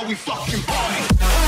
how we fucking party.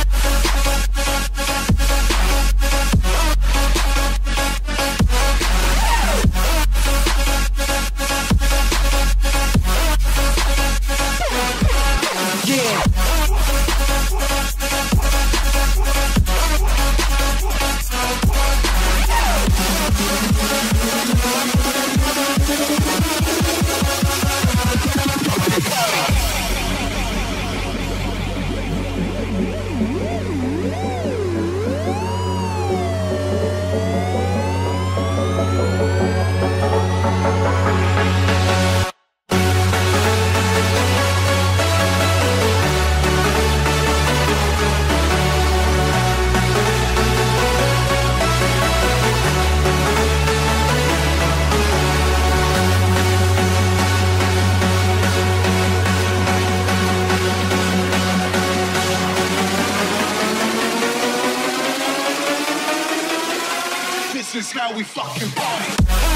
This is how we fucking party.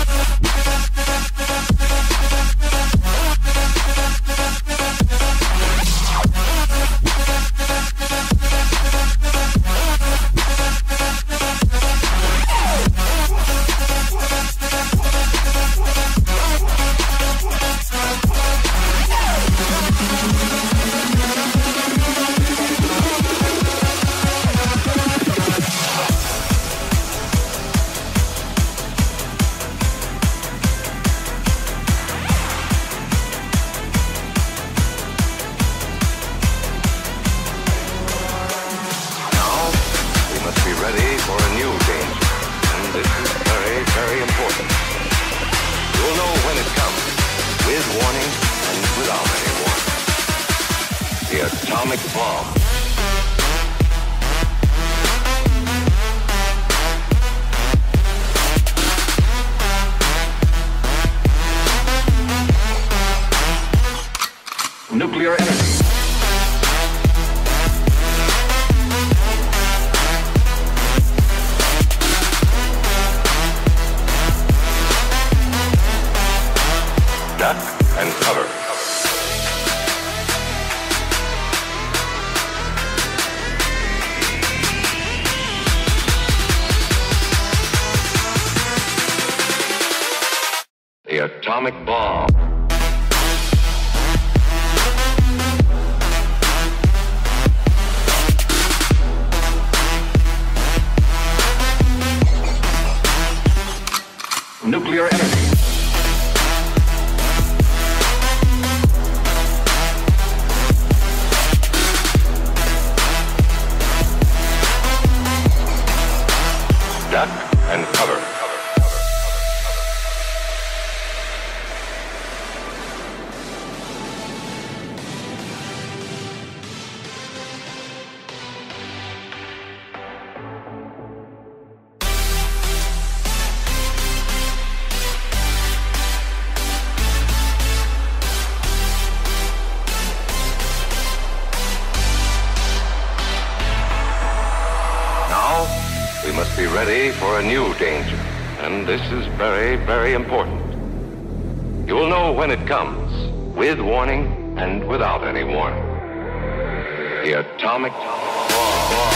Atomic bomb. Nuclear energy. Duck and cover. The atomic bomb. Nuclear energy. Duck and cover. We must be ready for a new danger, and this is very, very important. You will know when it comes, with warning and without any warning. The atomic bomb.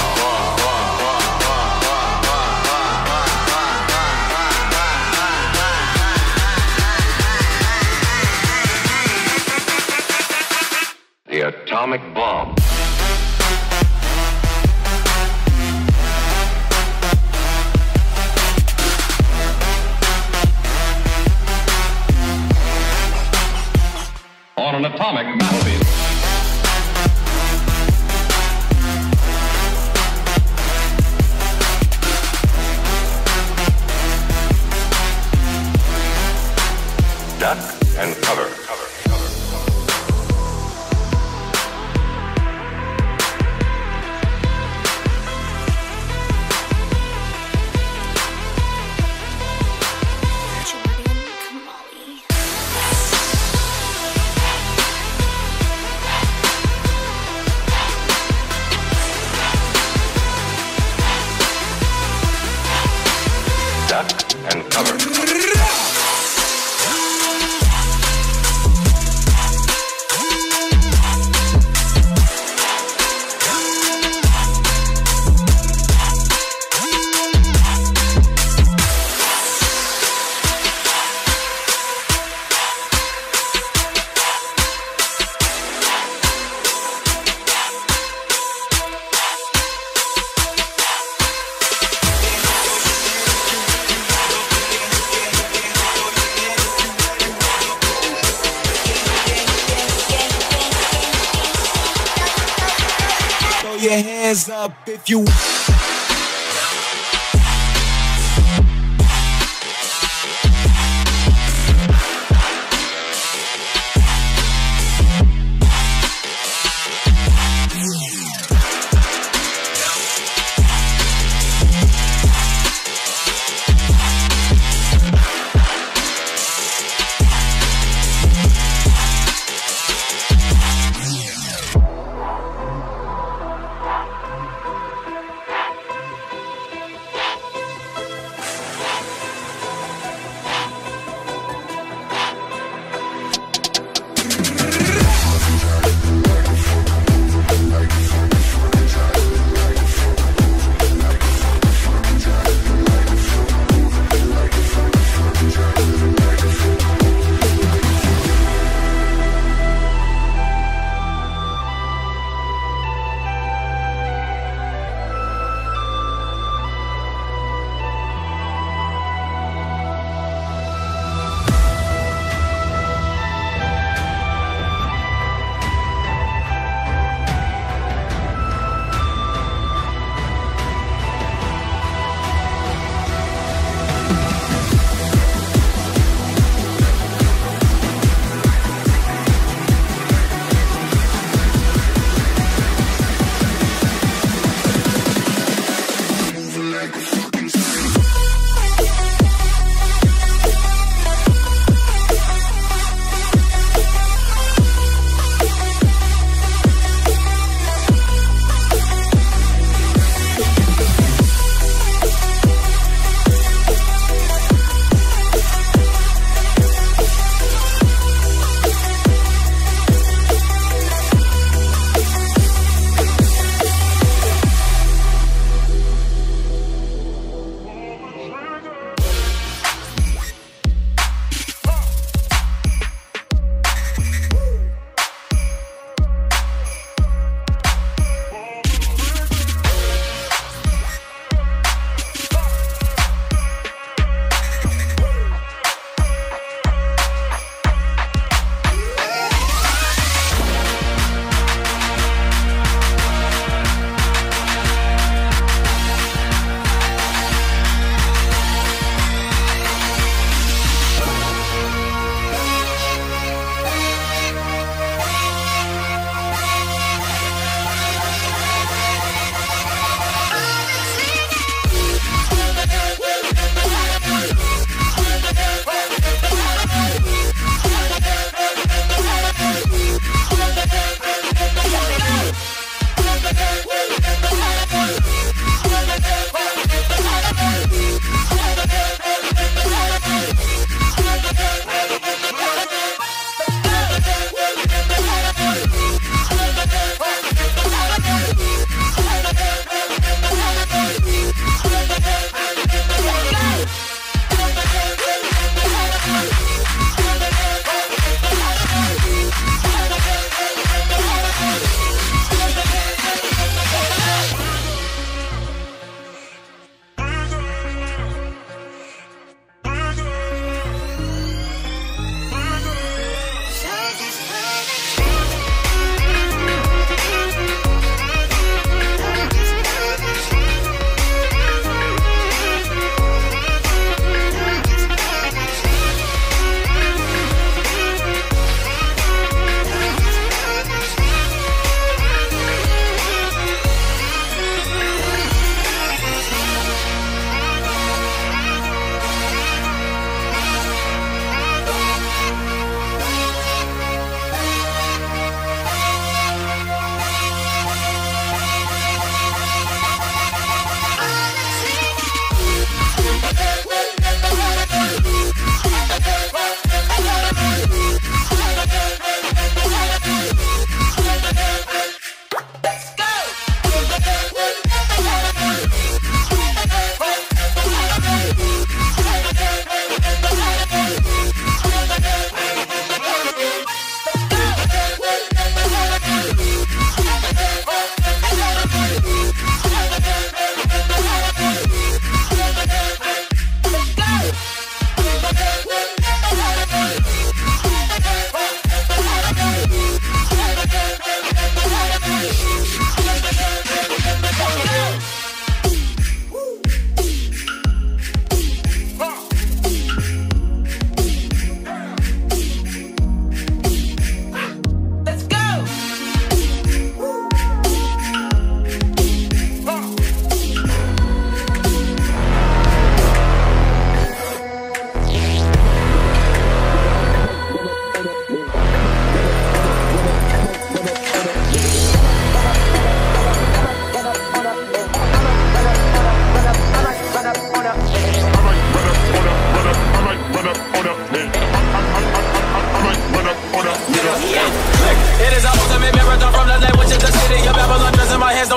The atomic bomb. On an atomic battlefield. Duck and cover. Duck and cover. hands up if you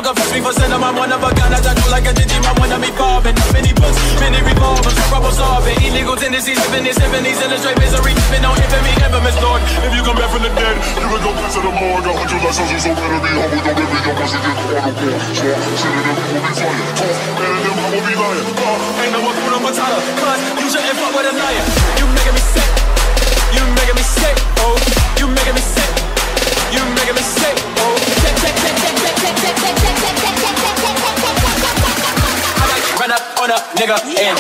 confuse me for sending my one of a gun. I do like a Digimon when I'm evolving. Many books, many revolvers, trouble solving. Illegal tendencies, living in 70s, illustrate misery. Been on infamy, infamous Lord. If you come back from the dead, you will go back to the morgue. 100 lessons, so better be humble. Don't let me go once again. Audible, swap, sitting them will be fire. Talk, better than I will be lying. Ain't no one Kuna Matata, cause you shouldn't fuck with a liar. You making me sick. You making me sick. Oh, you making me sick. You making me sick. Oh, I might run up on a nigga and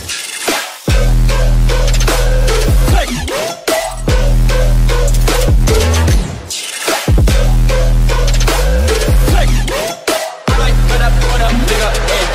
click. Click. I might run up on a nigga and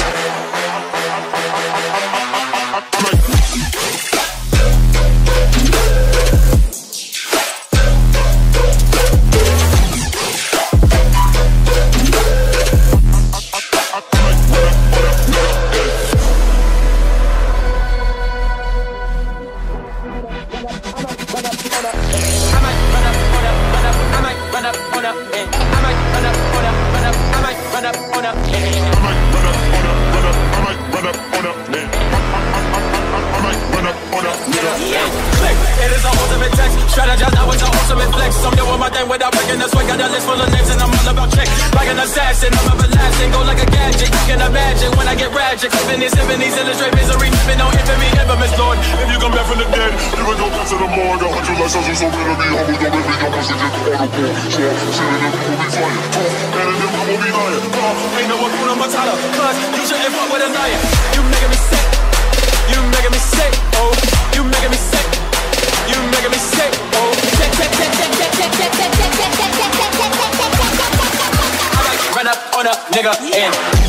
strategize, now it's an ultimate flex. I'm doing my thing without breaking the sweat. Got a list full of names and I'm all about checks. Like an assassin, I'm everlasting, go like a gadget. You can imagine when I get ratchet. Clipping these 70s, illustrate misery. Been on infamy, infamous Lord. If you come back from the dead, you will go back to the morgue. 100 lessons, so better be humble. Don't let me go once again. Audible, swap, sitting them will be fire. Talk, better than I will be lying. Ain't no one Kuna Matata, cause you shouldn't fuck with a liar. You making me sick. You making me sick. Oh, you making me sick. You making me sick. Oh, I might run up on a nigga and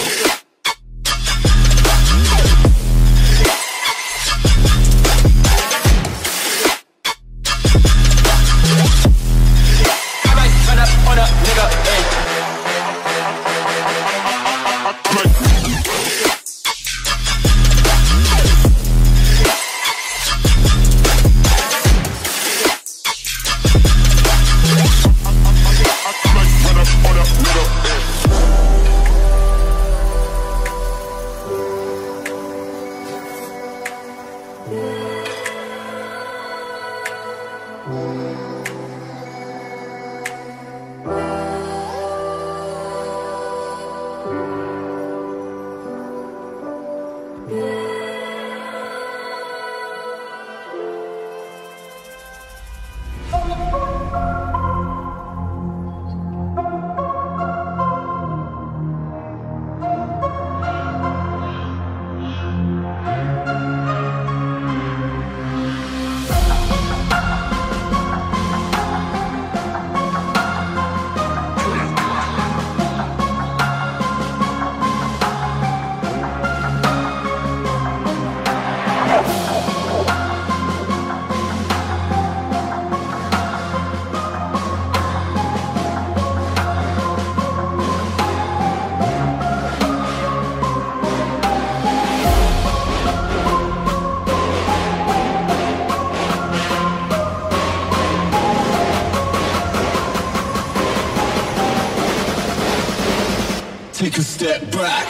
take a step back.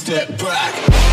step back.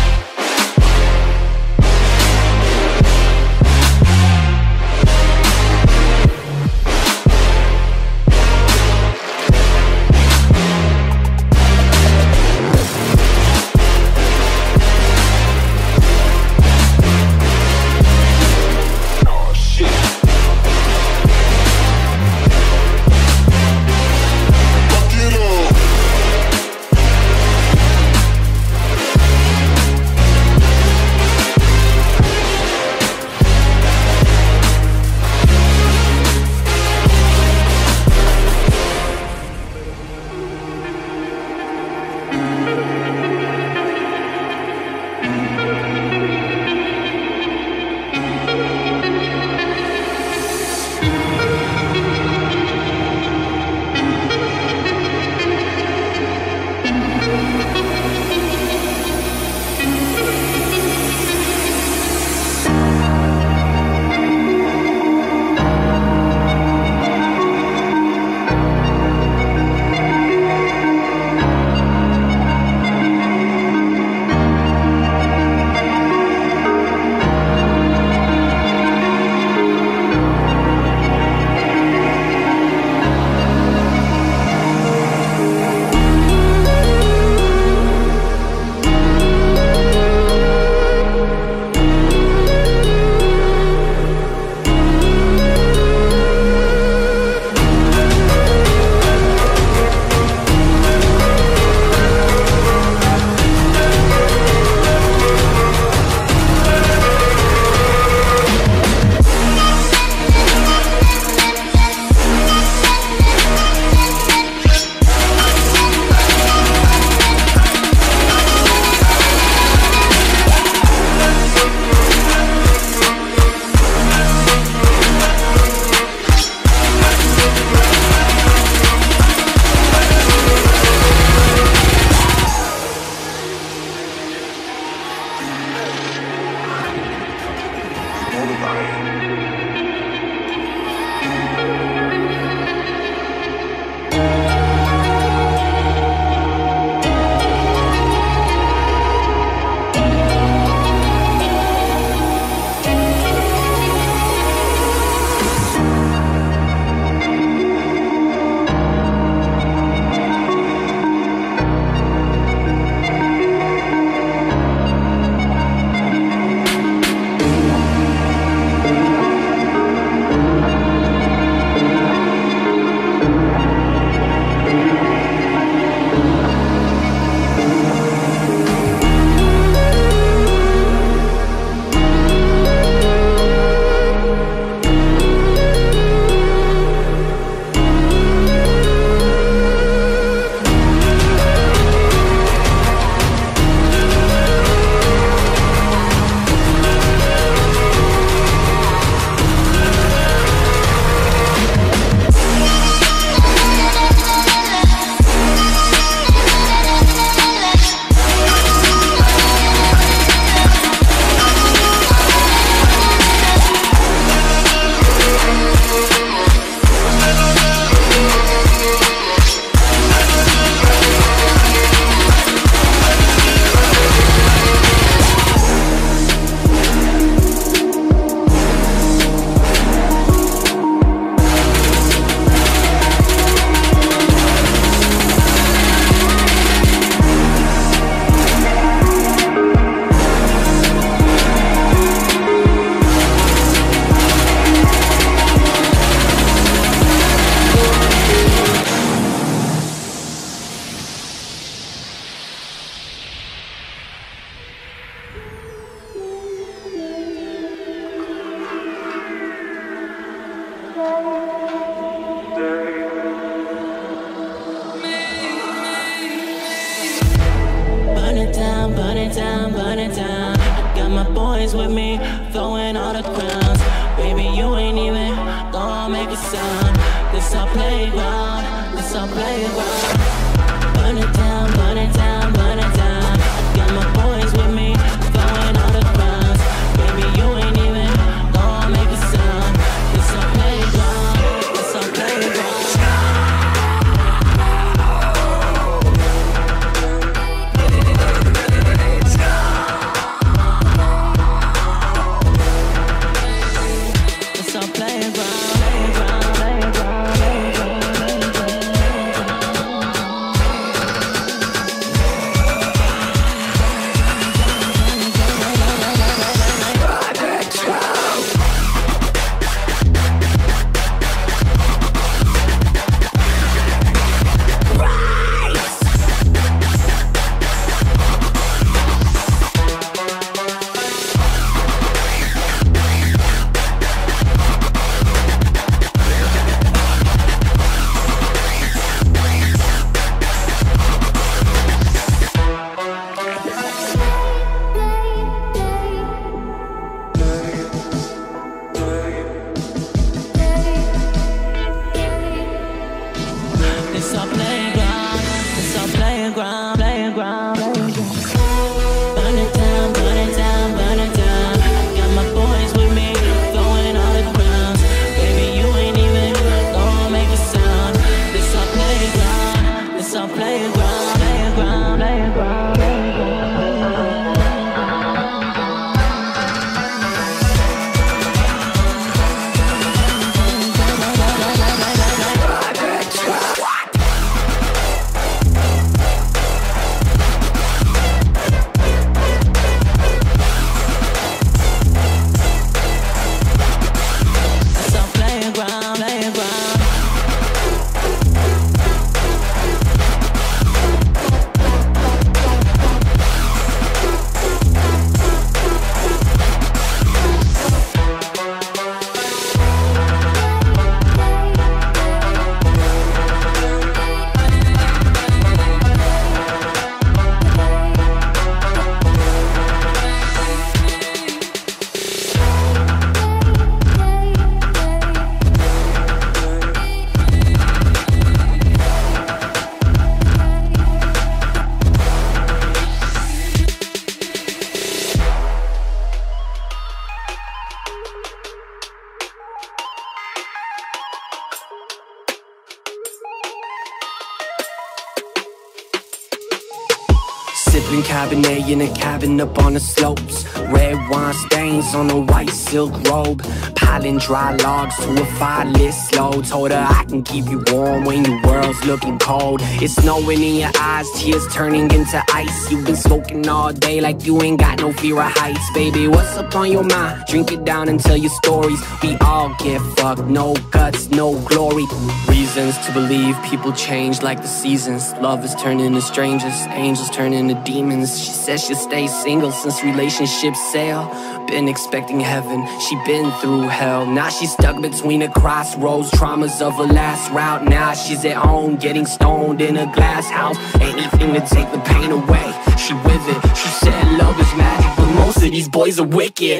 boys with me, throwing all the crowns. Baby, you ain't even gonna make a sound. This our playground, this our playground. Burn it down, burn it down, burn it down. Got my boys with me, throwing all the crowns. Baby, you ain't even gonna make a sound. This our playground, this our playground. Sipping Cabernet in a cabin up on the slopes. Red wine stains on a white silk robe. Piling dry logs to a fire-lit slow. Told her I can keep you warm when your world's looking cold. It's snowing in your eyes, tears turning into ice. You've been smoking all day like you ain't got no fear of heights. Baby, what's up on your mind? Drink it down and tell your stories. We all get fucked, no guts, no glory. Reasons to believe people change like the seasons. Lovers turn into strangers, angels turn into demons. She says she'll stay single since relationships sail. Been expecting heaven, she been through hell. Now she's stuck between a crossroads, traumas of her last route. Now she's at home getting stoned in a glass house. Anything to take the pain away, she with it. She said love is magic, but most of these boys are wicked.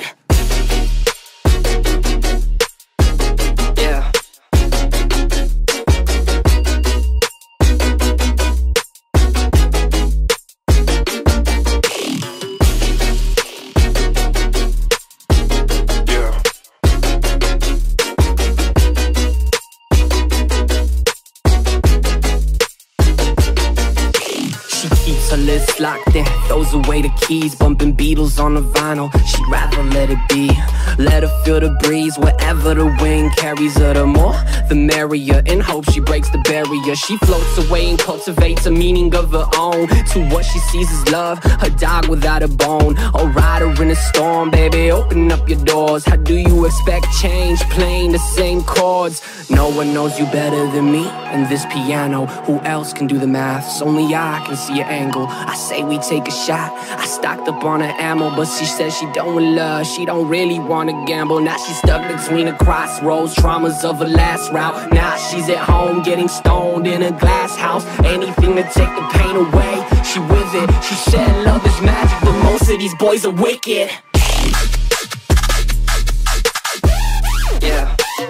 Lips locked in, throws away the keys, bumping Beatles on the vinyl. She'd rather let it be, let her feel the breeze wherever the wind carries her. The more, the merrier, in hope she breaks the barrier. She floats away and cultivates a meaning of her own to what she sees as love, her dog without a bone. A rider in a storm, baby, open up your doors. How do you expect change playing the same chords? No one knows you better than me and this piano. Who else can do the maths? Only I can see your angle. I say we take a shot, I stocked up on her ammo, but she says she done with love, she don't really wanna gamble. Now she's stuck between a crossroads, traumas of her last route. Now she's at home getting stoned in a glass house. Anything to take the pain away, she with it. She said love is magic, but most of these boys are wicked. Yeah.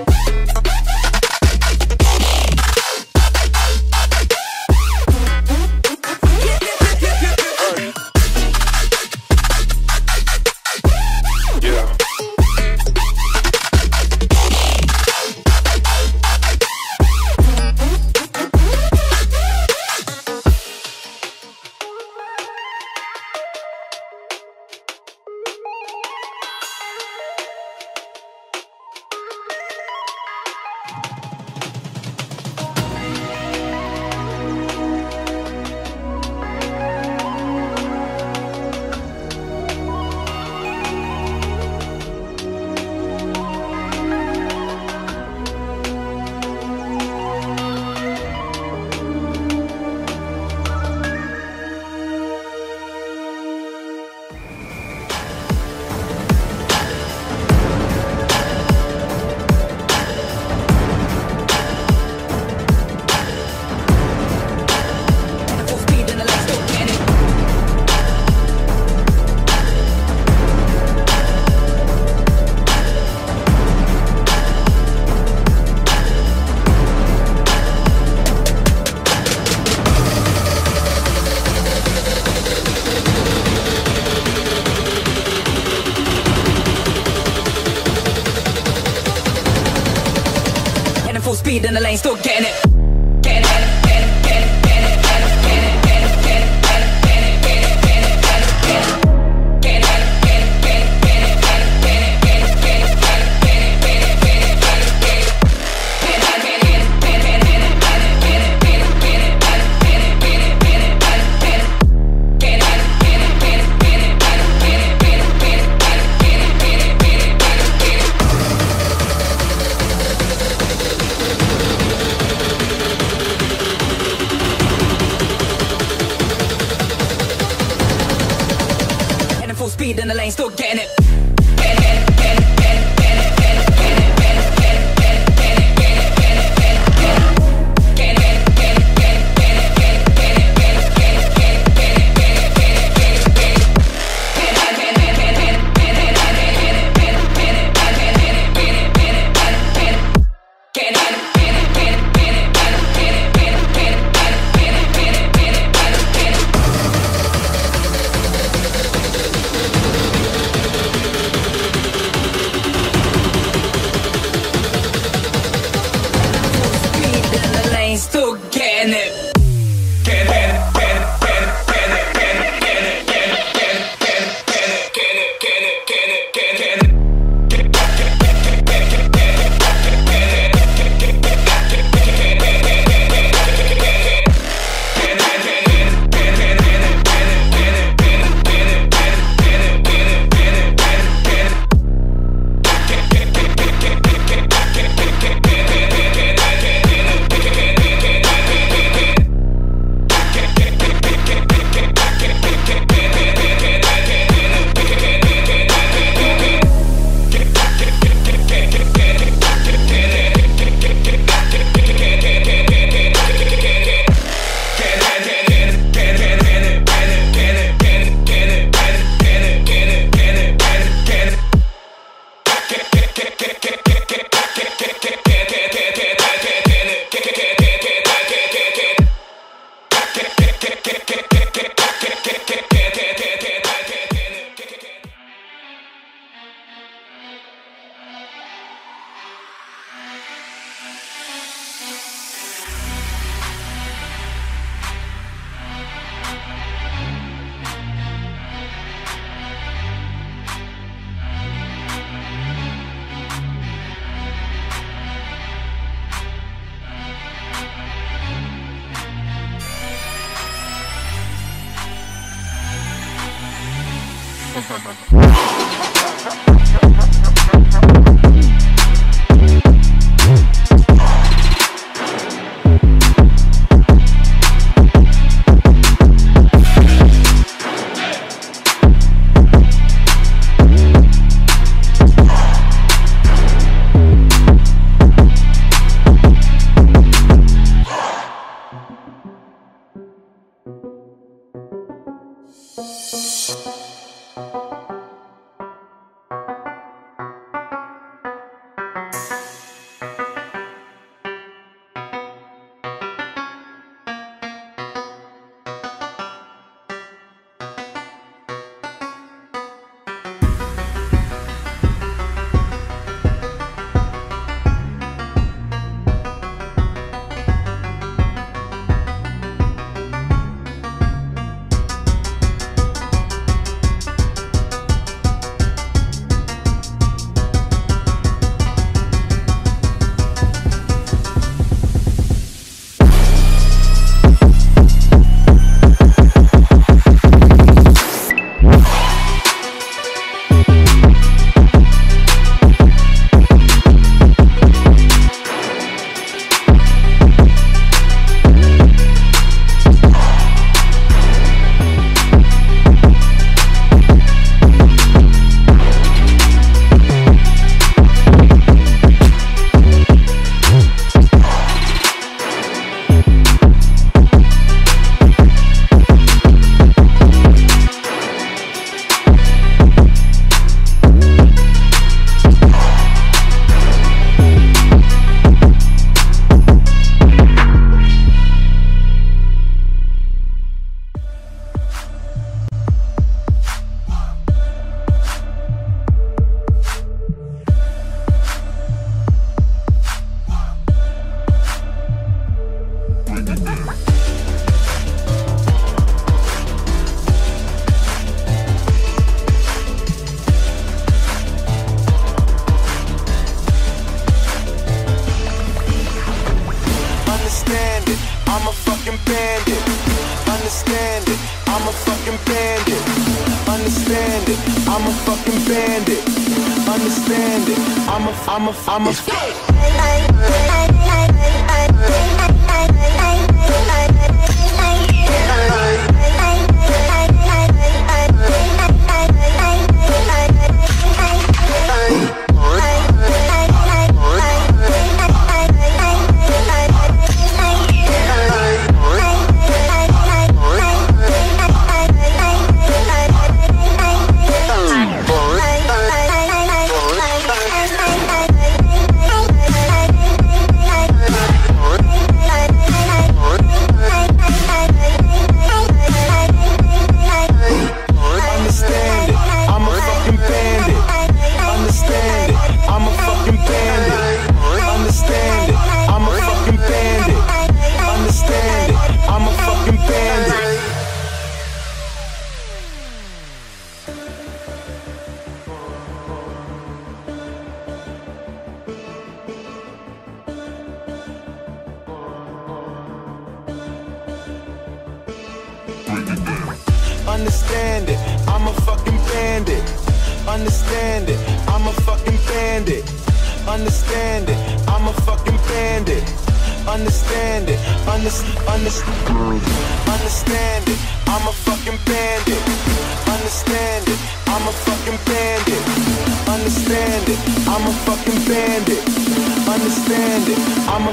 Full speed in the lane, still getting it. fucking bandit. Understand it, I'm a fucking bandit. Understand it, I'm a Understand it, I'm a fucking bandit. Understand it, I'm a fucking bandit. Understand it, I'm a fucking bandit. Understand it, understand it, I'm a fucking bandit. Understand it, I'm a fucking bandit. Understand it, I'm a fucking bandit. Understand it, I'm a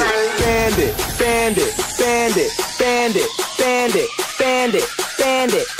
bandit, bandit, bandit, bandit, bandit, bandit.